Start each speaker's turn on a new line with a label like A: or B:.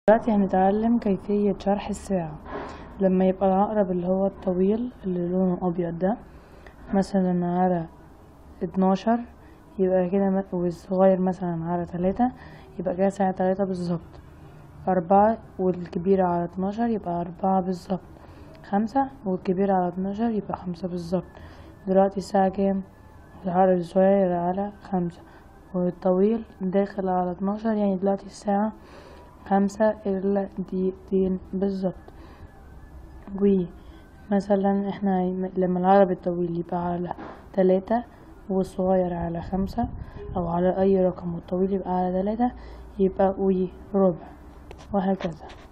A: دلوقتي هنتعلم كيفية شرح الساعة. لما يبقى العقرب اللي هو الطويل اللي لونه أبيض ده مثلا على 12 يبقى كده، والصغير مثلا على 3 يبقى كده ساعة 3 بالظبط. 4 والكبير على 12 يبقى 4 بالظبط. 5 والكبير على 12 يبقى 5 بالظبط. دلوقتي الساعة كام؟ العقرب الصغير على 5 والطويل داخل على 12، يعني دلوقتي الساعة 5 إلا دقيقتين بالظبط. ومثلا احنا لما العقرب الطويل يبقى على 3 والصغير على 5 أو على أي رقم والطويل يبقى على 3 يبقى ربع، وهكذا.